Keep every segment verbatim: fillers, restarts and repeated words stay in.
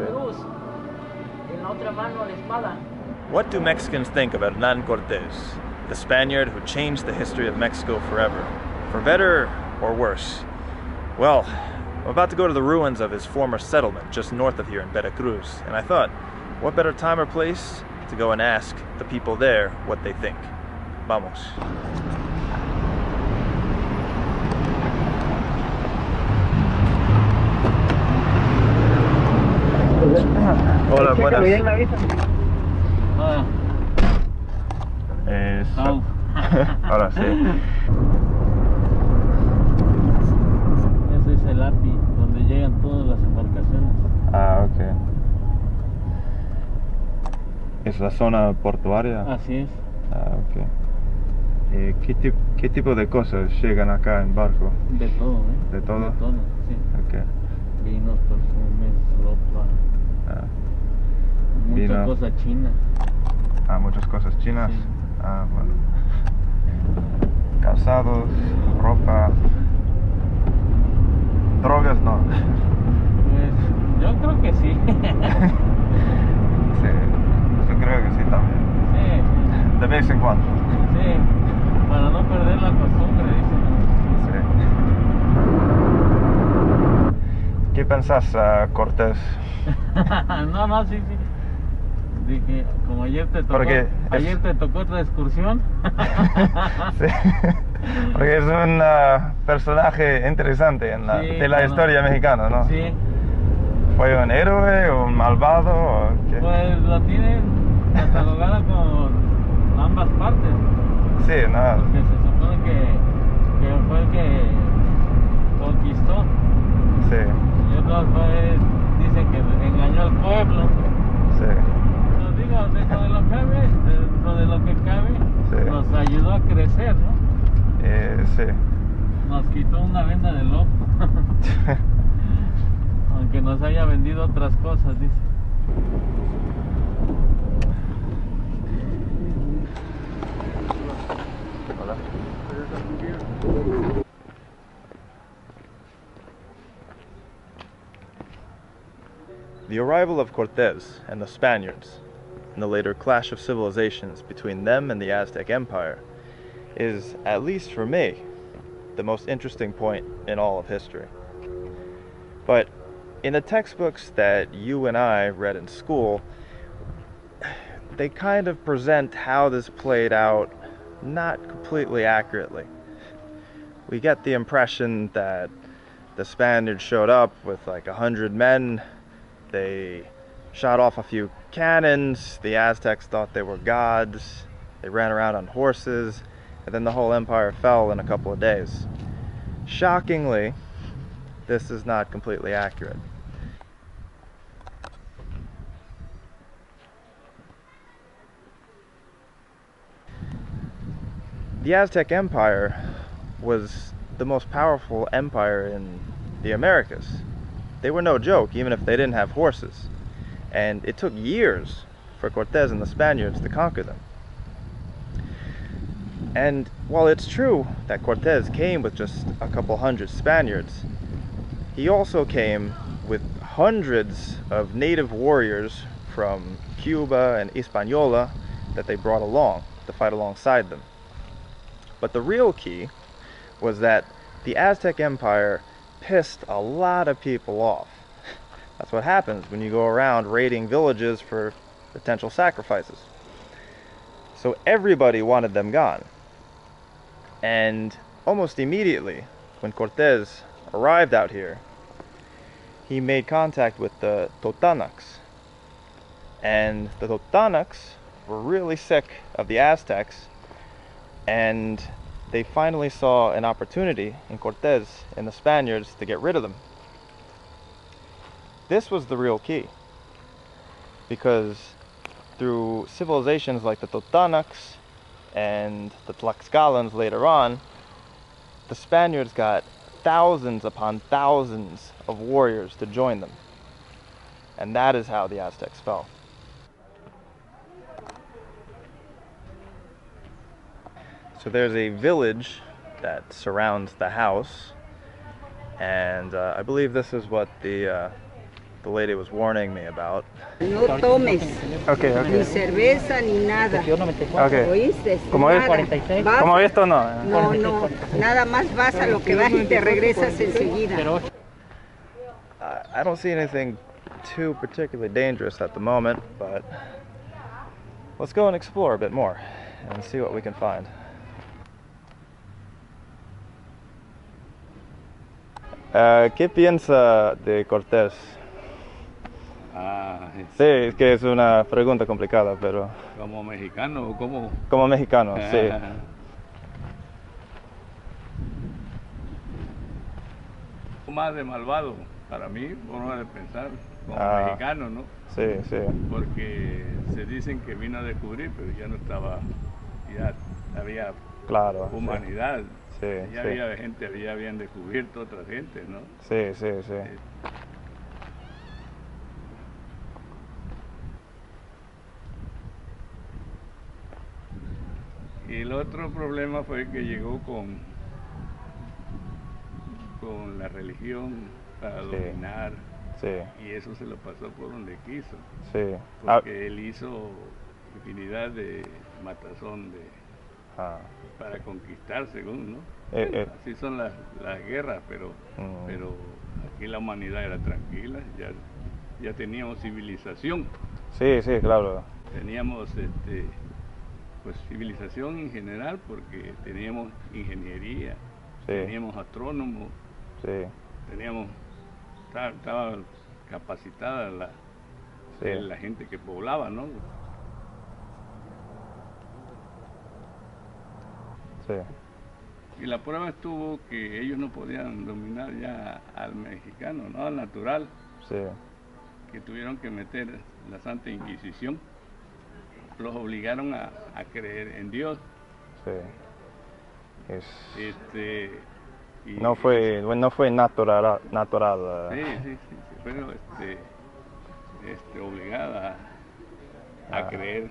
cruz, en la otra mano la espada. What do Mexicans think of Hernan Cortés, the Spaniard who changed the history of Mexico forever? For better or worse? Well, I'm about to go to the ruins of his former settlement just north of here in Veracruz, and I thought, what better time or place to go and ask the people there what they think. Vamos. Hola, buenas. Ah, Eso. au. Ahora sí. Ese es el A P I, donde llegan todas las embarcaciones. Ah, ok. ¿Es la zona portuaria? Así es. Ah, ok. Eh, ¿qué, tip- ¿Qué tipo de cosas llegan acá en barco? De todo, ¿eh? ¿De todo? De todo, sí. Ok. Vinos, perfumes, ropa, Ah, muchas Vino. cosas chinas. ah, muchas cosas chinas. Sí. Ah, bueno. Calzados, ropa. Drogas no. Pues yo creo que sí. Sí, yo creo que sí también. Sí, De vez en cuando. sí. Para no perder la costumbre, dicen. Sí. ¿Qué pensás, ah, Cortés? No, no, sí, sí. Dije, como ayer te tocó, Porque es- ayer te tocó otra excursión. Sí. Porque es un ah, personaje interesante en la, Sí, de la claro. historia mexicana, ¿no? Sí, ¿Fue un héroe o un malvado? O qué? pues lo tienen catalogada con ambas partes. Sí, no. Porque se supone que, que fue el que conquistó. Sí, Y otros pues dicen que engañó al pueblo. sí. Pero digo, dentro de lo que cabe, dentro de lo que cabe, Sí. nos ayudó a crecer, ¿no? Eh, sí. Nos quitó una venda del ojo. Aunque nos haya vendido otras cosas, dice. Hola. The arrival of Cortés and the Spaniards, and the later clash of civilizations between them and the Aztec Empire, is, at least for me, the most interesting point in all of history. But in the textbooks that you and I read in school, they kind of present how this played out not completely accurately. We get the impression that the Spaniards showed up with like a hundred men. They shot off a few cannons. The Aztecs thought they were gods. They ran around on horses, and then the whole empire fell in a couple of days. Shockingly, this is not completely accurate. The Aztec Empire was the most powerful empire in the Americas. They were no joke, even if they didn't have horses. And it took years for Cortés and the Spaniards to conquer them. And while it's true that Cortés came with just a couple hundred Spaniards, he also came with hundreds of native warriors from Cuba and Hispaniola that they brought along to fight alongside them. But the real key was that the Aztec Empire pissed a lot of people off. That's what happens when you go around raiding villages for potential sacrifices. So everybody wanted them gone. And almost immediately, when Cortés arrived out here, he made contact with the Totonacs. And the Totonacs were really sick of the Aztecs, and they finally saw an opportunity in Cortés and the Spaniards to get rid of them. This was the real key, because through civilizations like the Totonacs and the Tlaxcalans later on, the Spaniards got thousands upon thousands of warriors to join them. And that is how the Aztecs fell. So there's a village that surrounds the house, and uh, I believe this is what the uh, the lady was warning me about. No tomes Okay, ni okay. cerveza ni nada. Okay. ¿Oíste? Como es, Nada. Vas- como esto no. No, no, nada más vas a lo que vas y te regresas enseguida. I I don't see anything too particularly dangerous at the moment, but let's go and explore a bit more and see what we can find. Uh, ¿Qué piensa de Cortés? Ah, Sí, es que es una pregunta complicada, pero como mexicano o como como mexicano, sí. más de malvado para mí, forma de pensar, como Ah. mexicano, ¿no? Sí, sí, Porque se dicen que vino a descubrir, pero ya no estaba, ya había claro. sí. humanidad, Sí, ya sí. había gente, ya habían descubierto otra gente, ¿no? Sí, sí, sí. Y el otro problema fue que llegó con, con la religión para Sí. dominar, Sí, y eso se lo pasó por donde quiso, sí. Ah, porque él hizo infinidad de matazón de, ah, para conquistar, según, ¿no? Eh, eh. Así son las, las guerras, pero, Mm. pero aquí la humanidad era tranquila, ya, ya teníamos civilización, sí, sí, claro. teníamos este, pues civilización en general, porque teníamos ingeniería, Sí, teníamos astrónomos, sí, teníamos, estaba, estaba capacitada la, sí. la gente que poblaba, ¿no? Sí, Y la prueba estuvo que ellos no podían dominar ya al mexicano, ¿no? Al natural, sí, que tuvieron que meter la Santa Inquisición, los obligaron a, a creer en Dios. sí. Es, Este, y- no fue, bueno, no fue natural, natural. Sí, eh, sí, sí, sí, fueron este, este, obligada a, a Ah. creer.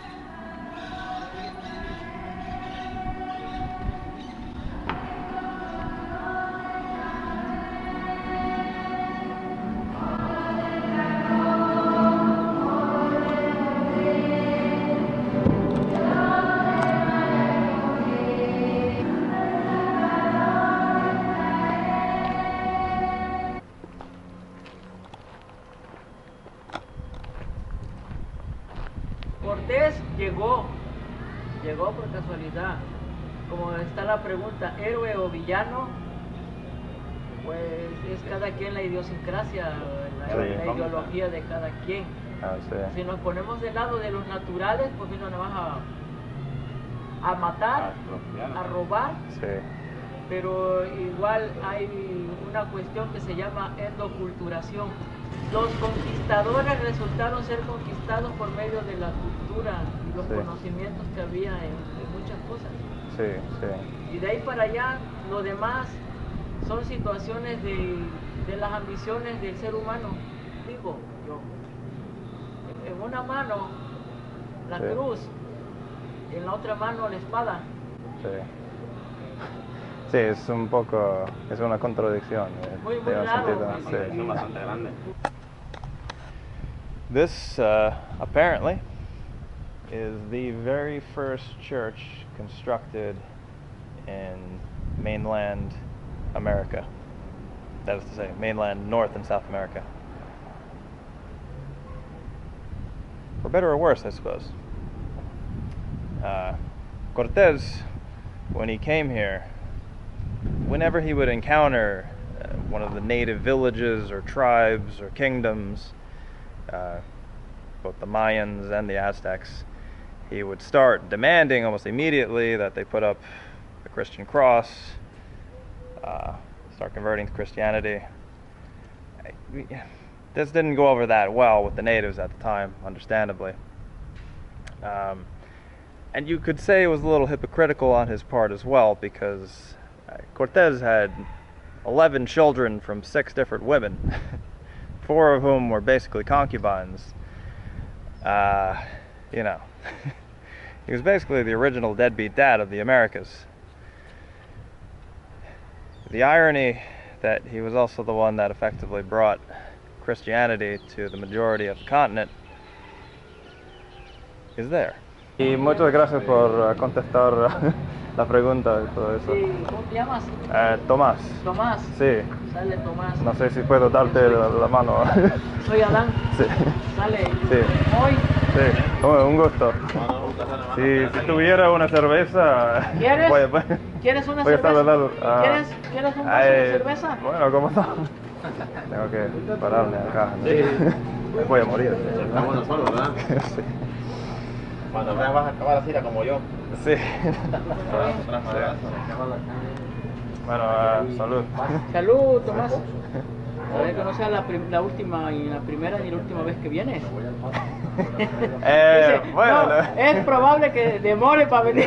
Cortés llegó, llegó por casualidad. Como está la pregunta, héroe o villano, pues es cada quien la idiosincrasia, la, Sí. la ideología de cada quien. ah, sí, Si nos ponemos del lado de los naturales, pues vino nada más a, a matar, a robar, sí, pero igual hay una cuestión que se llama endoculturación. Los conquistadores resultaron ser conquistados por medio de la cultura y los Sí. conocimientos que había en, en muchas cosas. sí, sí, Y de ahí para allá, lo demás son situaciones de, de las ambiciones del ser humano. Digo yo, en, en una mano la Sí. cruz, en la otra mano la espada. sí. Sí, es un poco, es una contradicción. eh, Muy, muy tiene un raro, sentido, muy- sí. muy- bastante grande. This, uh, apparently, is the very first church constructed in mainland America. That is to say, mainland North and South America. For better or worse, I suppose. Uh, Cortés, when he came here, whenever he would encounter uh, one of the native villages or tribes or kingdoms, uh, both the Mayans and the Aztecs, he would start demanding almost immediately that they put up the Christian cross, uh, start converting to Christianity. I- we- This didn't go over that well with the natives at the time, understandably. Um, and you could say it was a little hypocritical on his part as well, because uh, Cortés had eleven children from six different women, four of whom were basically concubines. Uh, you know, he was basically the original deadbeat dad of the Americas. The irony that he was also the one that effectively brought Christianity to the majority of the continent is there. Y muchas gracias por uh, contestar la pregunta y todo eso. Sí, ¿cómo te llamas? Eh, Tomás. Tomás. Sí. Sale Tomás. No sé si puedo darte la, la mano. Soy Adán. Sí. Sale. Sí. Hoy. Sí. Oh, un gusto. Si, si tuviera una cerveza... ¿Quieres? Voy, voy, ¿Quieres una voy a estar cerveza? al lado. Ah, ¿Quieres, ¿Quieres un vaso ay, de cerveza? Bueno, ¿cómo no? Tengo que pararme acá. Me voy a morir. Está bueno solo, ¿verdad? Sí. Cuando veas vas a acabar así, como yo. Sí. Otras maneras. Bueno, uh, salud. Salud, Tomás. A ver que no sea la, prim- la última y la primera ni la última vez que vienes. Eh, Dice, bueno, no, es probable que demore para venir.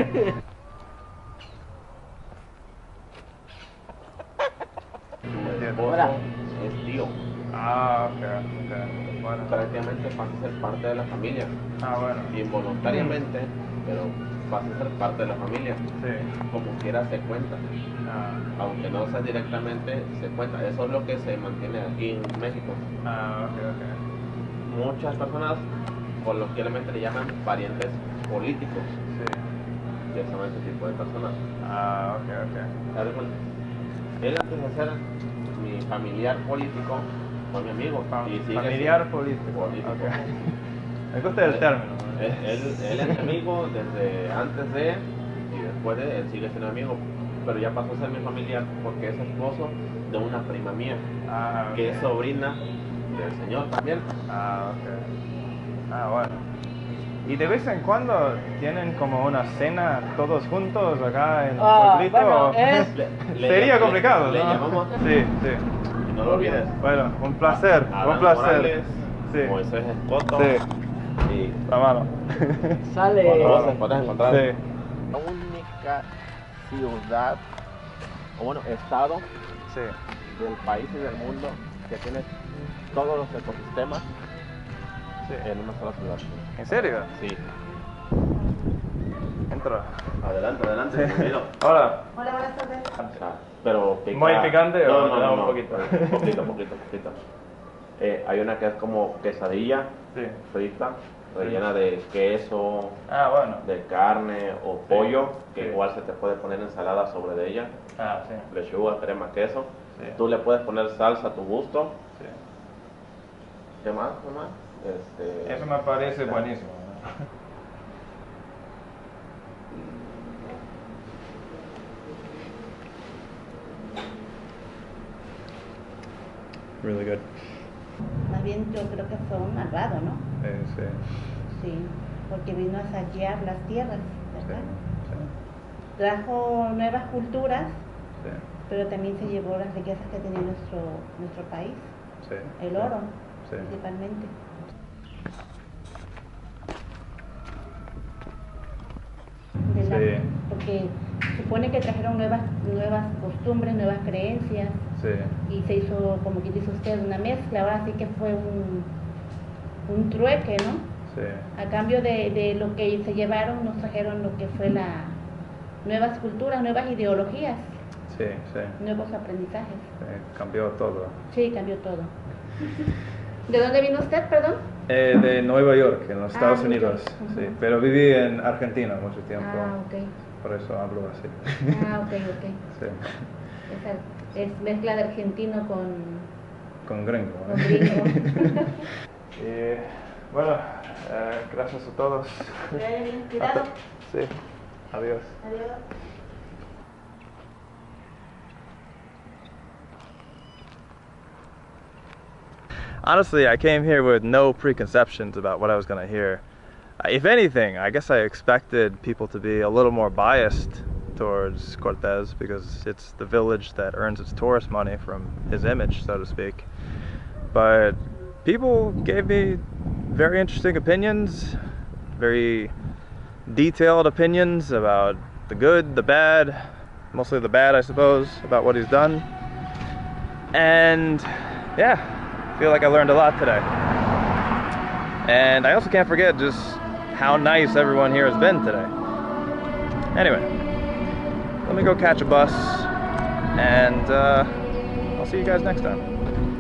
Hola. Es tío. Ah, ok, ok. Bueno. Prácticamente pasa a ser parte de la familia. Ah, bueno. Involuntariamente, pero pasa a ser parte de la familia. Sí. Como quiera se cuenta. Ah, Aunque no sea directamente, se cuenta. Eso es lo que se mantiene aquí en México. ah, ok, ok. Muchas personas coloquialmente le llaman parientes políticos, Sí. que son ese tipo de personas. Ah, ok, ok. ¿Te das cuenta? Él antes de ser mi familiar político, fue mi amigo. Fam- y sigue familiar siendo político. político. Ok. Me gusta el término. Él, él, él es mi amigo desde antes de y después de él sigue siendo amigo, pero ya pasó a ser mi familiar porque es esposo de una prima mía, Ah, ok. que es sobrina del señor también. Ah, ok. Ah, bueno. Y de vez en cuando tienen como una cena todos juntos acá en Ah, pueblito. bueno, ¿o? es- Le- le- Sería le- complicado, le ¿no? llamamos- Sí, sí. Y no lo olvides. Bueno, un placer, Adán un placer. Morales, Sí. Moisés Escoto. Sí, Y la mano. Sale. cuando vos te podés encontrar. Sí. La única ciudad, o bueno, estado Sí. del país y del mundo que tiene todos los ecosistemas Sí. en una sola ciudad. ¿En serio? Sí. Entra. Adelante, adelante, bienvenido. Hola. Hola, buenas tardes. Ah, pero pica- ¿Muy picante no, o no, no, no, un no, poquito? Poquito, poquito, poquito. Eh, hay una que es como quesadilla Sí. frita, rellena de queso, Ah, bueno. de carne o pollo, que Sí. igual se te puede poner ensalada sobre de ella, Ah, sí. lechuga, crema, queso. Sí. Tú le puedes poner salsa a tu gusto. Sí. ¿Qué más? ¿Qué más? Este, Eso me parece buenísimo. Really good. Más bien yo creo que fue un malvado, ¿no? Sí, sí, Sí, porque vino a saquear las tierras, sí, ¿verdad? sí, Trajo nuevas culturas, sí, pero también se llevó las riquezas que tenía nuestro, nuestro país, sí. el oro, Sí. principalmente. De la- Sí. Porque supone que trajeron nuevas, nuevas costumbres, nuevas creencias, Sí, y se hizo, como que dice usted, una mezcla. Ahora sí que fue un, un trueque, ¿no? sí, A cambio de, de lo que se llevaron, nos trajeron lo que fue la nuevas culturas, nuevas ideologías, sí, sí, nuevos aprendizajes. sí, cambió todo. Sí, cambió todo. ¿De dónde vino usted, perdón? Eh, de Nueva York, en los Ah, Estados ok. Unidos, Ujú. sí, pero viví en Argentina mucho tiempo, Ah, ok. por eso hablo así. Ah, ok, ok. Sí, Esa es mezcla de argentino con, con gringo. con gringo. Y bueno, eh, gracias a todos. Que vaya bien, cuidado. Sí, adiós. Adiós. Honestly, I came here with no preconceptions about what I was going to hear. Uh, If anything, I guess I expected people to be a little more biased towards Cortez because it's the village that earns its tourist money from his image, so to speak. But people gave me very interesting opinions, very detailed opinions about the good, the bad, mostly the bad, I suppose, about what he's done. And yeah, I feel like I learned a lot today. And I also can't forget just how nice everyone here has been today. Anyway, let me go catch a bus, and uh, I'll see you guys next time.